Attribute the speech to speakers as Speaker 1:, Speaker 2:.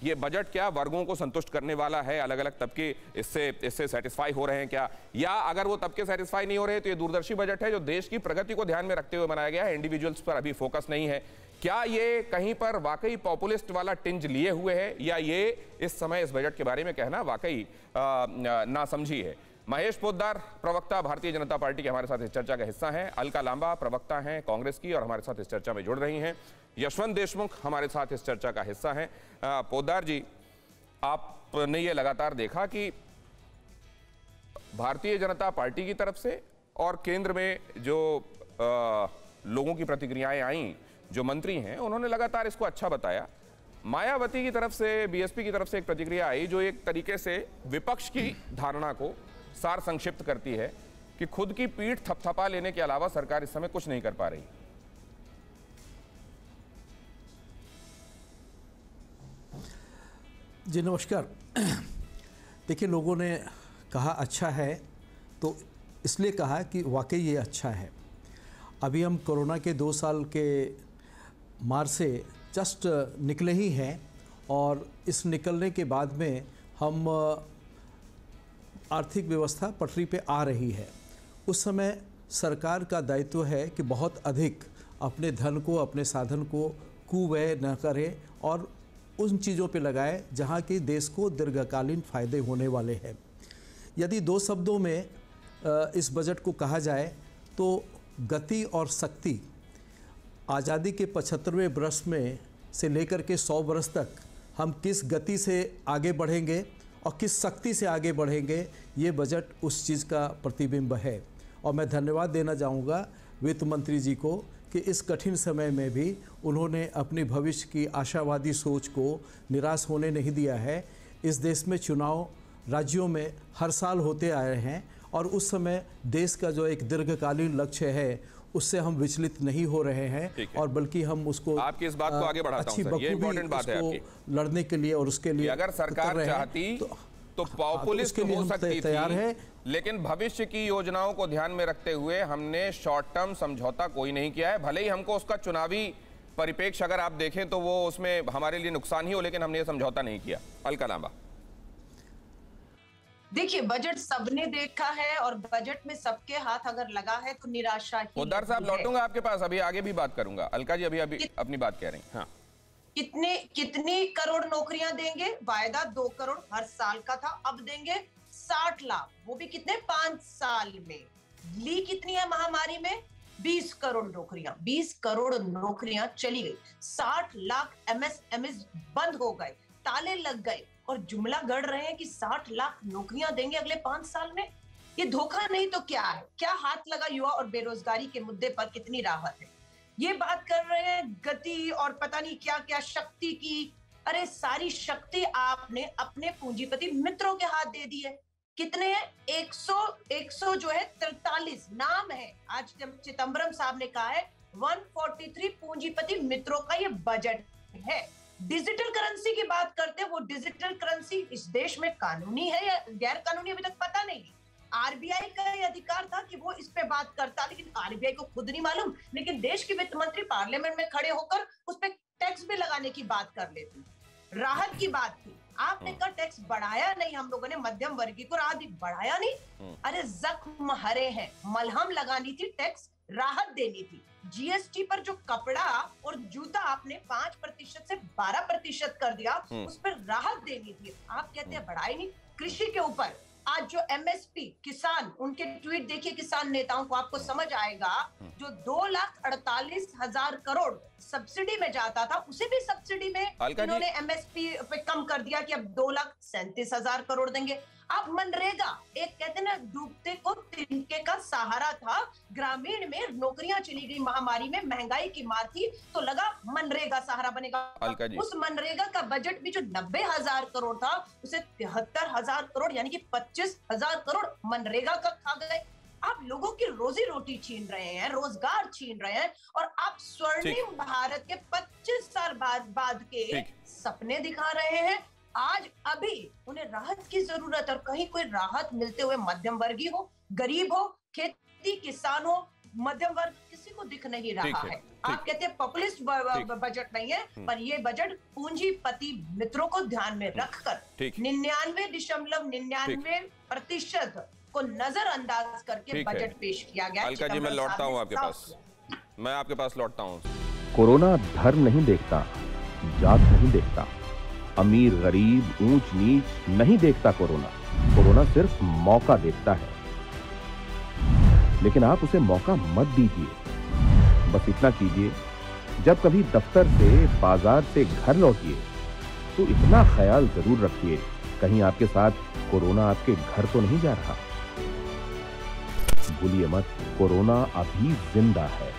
Speaker 1: ये बजट क्या वर्गों को संतुष्ट करने वाला है, अलग अलग तबके इससे सेटिस्फाई हो रहे हैं क्या, या अगर वो तबके सेटिस्फाई नहीं हो रहे तो ये दूरदर्शी बजट है जो देश की प्रगति को ध्यान में रखते हुए बनाया गया है, इंडिविजुअल्स पर अभी फोकस नहीं है। क्या ये कहीं पर वाकई पॉपुलिस्ट वाला टिंज लिए हुए है, या ये इस समय इस बजट के बारे में कहना वाकई नासमझी है? महेश पोद्दार, प्रवक्ता भारतीय जनता पार्टी के, हमारे साथ इस चर्चा का हिस्सा हैं। अलका लांबा, प्रवक्ता हैं कांग्रेस की और हमारे साथ इस चर्चा में जुड़ रही हैं। यशवंत देशमुख हमारे साथ इस चर्चा का हिस्सा हैं। पोद्दार जी, आपने ये लगातार देखा कि भारतीय जनता पार्टी की तरफ से और केंद्र में जो लोगों की प्रतिक्रियाएं आई, जो मंत्री हैं उन्होंने लगातार इसको अच्छा बताया। मायावती की तरफ से, बीएसपी की तरफ से एक प्रतिक्रिया आई जो एक तरीके से विपक्ष की धारणा को सार संक्षिप्त करती है कि खुद की पीठ थपथपा लेने के अलावा सरकार इस समय कुछ नहीं कर पा रही।
Speaker 2: जी नमस्कार। देखिए, लोगों ने कहा अच्छा है, तो इसलिए कहा कि वाकई ये अच्छा है। अभी हम कोरोना के 2 साल के मार से जस्ट निकले ही हैं, और इस निकलने के बाद में हम आर्थिक व्यवस्था पटरी पे आ रही है। उस समय सरकार का दायित्व है कि बहुत अधिक अपने धन को, अपने साधन को कुव्यय न करे और उन चीज़ों पे लगाए जहाँ की देश को दीर्घकालीन फ़ायदे होने वाले हैं। यदि 2 शब्दों में इस बजट को कहा जाए तो गति और शक्ति। आज़ादी के 75वें वर्ष में से लेकर के 100 वर्ष तक हम किस गति से आगे बढ़ेंगे और किस शक्ति से आगे बढ़ेंगे, ये बजट उस चीज़ का प्रतिबिंब है। और मैं धन्यवाद देना चाहूँगा वित्त मंत्री जी को कि इस कठिन समय में भी उन्होंने अपनी भविष्य की आशावादी सोच को निराश होने नहीं दिया है। इस देश में चुनाव राज्यों में हर साल होते आए हैं, और उस समय देश का जो एक दीर्घकालीन लक्ष्य है उससे हम विचलित नहीं हो रहे हैं, और बल्कि हम उसको
Speaker 1: आपकी इस बात को आगे बढ़ाता हूं सर, ये इंपॉर्टेंट बात है आपकी।
Speaker 2: लड़ने के लिए और उसके लिए
Speaker 1: अगर सरकार चाहती तो पॉपुलिस्ट हो सकती
Speaker 2: तैयार है,
Speaker 1: लेकिन भविष्य की योजनाओं को ध्यान में रखते हुए हमने शॉर्ट टर्म समझौता कोई नहीं किया है। भले ही हमको उसका चुनावी परिप्रेक्ष्य अगर आप देखें तो वो उसमें हमारे लिए नुकसान ही हो, लेकिन हमने ये समझौता नहीं किया। अलका लांबा,
Speaker 3: देखिए, बजट सबने देखा है और बजट में सबके हाथ अगर लगा है तो निराशा ही।
Speaker 1: पोद्दार साहब, लौटूंगा आपके पास, अभी आगे भी बात करूंगा। अलका जी अभी अपनी बात कह रही हैं। हाँ,
Speaker 3: कितनी करोड़ नौकरियां देंगे? वायदा 2 करोड़ हर साल का था, अब देंगे 60 लाख, वो भी कितने 5 साल में। ली कितनी है महामारी में? 20 करोड़ नौकरियां। 20 करोड़ नौकरियां चली गई, 60 लाख एमएसएमई बंद हो गए, ताले लग गए, और जुमला गढ़ रहे हैं कि 60 लाख नौकरियां देंगे अगले 5 साल में। ये धोखा नहीं तो क्या है? क्या हाथ लगा युवा और बेरोजगारी के मुद्दे पर? कितनी राहत है? ये बात कर रहे हैं गति और पता नहीं क्या क्या शक्ति की। अरे सारी शक्ति आपने अपने पूंजीपति मित्रों के हाथ दे दी है। कितने हैं? 100 जो है 43 नाम है। आज चिदंबरम साहब ने कहा है 143 पूंजीपति मित्रों का ये बजट है। डिजिटल करेंसी की बात करते हैं, वो डिजिटल करेंसी इस देश में कानूनी है या गैर कानूनी अभी तक पता नहीं। आरबीआई का ये अधिकार था कि वो इस पे बात करता, लेकिन आरबीआई को खुद नहीं मालूम, लेकिन देश के वित्त मंत्री पार्लियामेंट में खड़े होकर उस पे टैक्स भी लगाने की बात कर लेती। राहत की बात थी, आपने कहा टैक्स बढ़ाया नहीं, हम लोगों ने मध्यम वर्गीय को राहत बढ़ाया नहीं। अरे जख्म हरे हैं, मलहम लगानी थी, टैक्स राहत देनी थी। जीएसटी पर जो कपड़ा और जूता आपने 5% से 12% कर दिया, उस पर राहत देनी थी। आप कहते हैं बढ़ाई नहीं। कृषि के ऊपर आज जो एमएसपी, किसान, उनके ट्वीट देखिए किसान नेताओं को, आपको समझ आएगा। जो 2,48,000 करोड़ सब्सिडी में जाता था, उसे भी सब्सिडी में इन्होंने एमएसपी पे कम कर दिया कि अब 2,37,000 करोड़ देंगे। अब मनरेगा, एक कहते हैं ना डूबते को तिनके का सहारा था, ग्रामीण में नौकरियां चली गई, महामारी में महंगाई की मार थी, तो लगा मनरेगा सहारा बनेगा। उस मनरेगा का बजट भी जो 90,000 करोड़ था, उसे 73,000 करोड़ यानी कि 25,000 करोड़ मनरेगा का खा गए। आप लोगों की रोजी रोटी छीन रहे हैं, रोजगार छीन रहे हैं, और आप स्वर्णिम भारत के 25 साल बाद के सपने दिखा रहे हैं। आज अभी उन्हें राहत की जरूरत, और कहीं कोई राहत मिलते हुए मध्यम वर्गीय हो, गरीब हो, खेती किसान हो, मध्यम वर्ग, किसी को को दिख नहीं रहा है। आप कहते हैं पॉपुलिस्ट बजट नहीं है, पर ये बजट पूंजीपति मित्रों को ध्यान में रखकर 99.99% को नजरअंदाज करके बजट पेश किया गया।
Speaker 1: अलका जी, मैं लौटता हूँ आपके पास, मैं आपके पास लौटता हूँ।
Speaker 4: कोरोना धर्म नहीं देखता, जात नहीं देखता, अमीर गरीब ऊंच नीच नहीं देखता। कोरोना सिर्फ मौका देखता है, लेकिन आप उसे मौका मत दीजिए। बस इतना कीजिए, जब कभी दफ्तर से बाजार से घर लौटिए तो इतना ख्याल जरूर रखिए कहीं आपके साथ कोरोना आपके घर तो नहीं जा रहा। भूलिए मत, कोरोना अभी जिंदा है।